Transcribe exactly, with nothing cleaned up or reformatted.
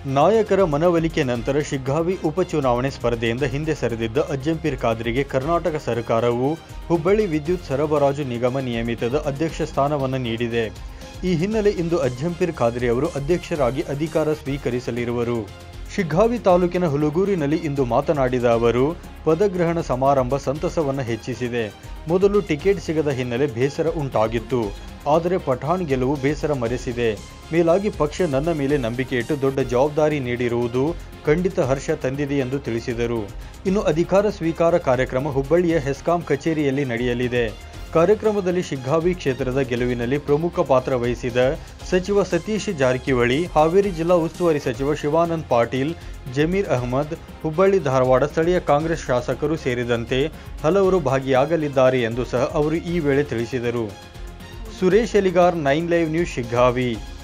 ನಾಯಕರ ಮನವೊಲಿಕೆ ನಂತರ ಶಿಗ್ಗಾವಿ ಉಪಚುನಾವಣೆ ಸ್ಪರ್ಧೆಯಿಂದ ಹಿಂದೆ ಸರಿದಿದ್ದ ಅಜ್ಜಂಪೀರ್ ಖಾದ್ರಿಗೆ ಕರ್ನಾಟಕ ಸರ್ಕಾರವು ಹುಬ್ಬಳ್ಳಿ ವಿದ್ಯುತ್ ಸರಬರಾಜು ನಿಗಮ ನಿಯಮಿತದ ಅಧ್ಯಕ್ಷ ಸ್ಥಾನವನ್ನು ನೀಡಿದೆ. ಈ ಹಿನ್ನೆಲೆ ಇಂದು ಅಜ್ಜಂಪೀರ್ ಖಾದ್ರಿ ಅವರು ಅಧ್ಯಕ್ಷರಾಗಿ ಅಧಿಕಾರ ಸ್ವೀಕರಿಸಲಿರುವರು. ಶಿಗ್ಗಾವಿ ತಾಲೂಕಿನ ಹುಲಗೂರಿನಲ್ಲಿ ಇಂದು ಮಾತನಾಡಿದ ಅವರು, ಪದಗ್ರಹಣ ಸಮಾರಂಭ ಸಂತಸವನ್ನು ಹೆಚ್ಚಿಸಿದೆ. ಮೊದಲು ಟಿಕೆಟ್ ಸಿಗದ ಹಿನ್ನೆಲೆ ಬೇಸರ ಉಂಟಾಗಿತ್ತು. ಆದರೆ ಪಠಾಣ್ ಗೆಲುವು ಬೇಸರ ಮರೆಸಿದೆ. ಮೇಲಾಗಿ ಪಕ್ಷ ನನ್ನ ಮೇಲೆ ನಂಬಿಕೆ ಇಟ್ಟು ದೊಡ್ಡ ಜವಾಬ್ದಾರಿ ನೀಡಿರುವುದು ಖಂಡಿತ ಹರ್ಷ ತಂದಿದೆ ಎಂದು ತಿಳಿಸಿದರು. ಇನ್ನು ಅಧಿಕಾರ ಸ್ವೀಕಾರ ಕಾರ್ಯಕ್ರಮ ಹುಬ್ಬಳ್ಳಿಯ ಹೆಸ್ಕಾಂ ಕಚೇರಿಯಲ್ಲಿ ನಡೆಯಲಿದೆ. ಕಾರ್ಯಕ್ರಮದಲ್ಲಿ ಶಿಗ್ಗಾವಿ ಕ್ಷೇತ್ರದ ಗೆಲುವಿನಲ್ಲಿ ಪ್ರಮುಖ ಪಾತ್ರ ವಹಿಸಿದ ಸಚಿವ ಸತೀಶ್ ಜಾರಕಿಹೊಳಿ, ಹಾವೇರಿ ಜಿಲ್ಲಾ ಉಸ್ತುವಾರಿ ಸಚಿವ ಶಿವಾನಂದ ಪಾಟೀಲ್, ಜಮೀರ್ ಅಹಮದ್, ಹುಬ್ಬಳ್ಳಿ ಧಾರವಾಡ ಸ್ಥಳೀಯ ಕಾಂಗ್ರೆಸ್ ಶಾಸಕರು ಸೇರಿದಂತೆ ಹಲವರು ಭಾಗಿಯಾಗಲಿದ್ದಾರೆ ಎಂದು ಸಹ ಅವರು ಈ ವೇಳೆ ತಿಳಿಸಿದರು. Suresh Eligar, nine live news, Shiggavi.